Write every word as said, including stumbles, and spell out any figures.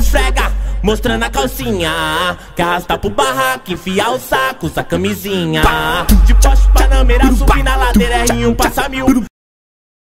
esfrega, mostrando a calcinha. Quer arrastar pro barraco, enfiar o saco, usa camisinha. De Porsche Panamera, subir na ladeira, R um passa mil.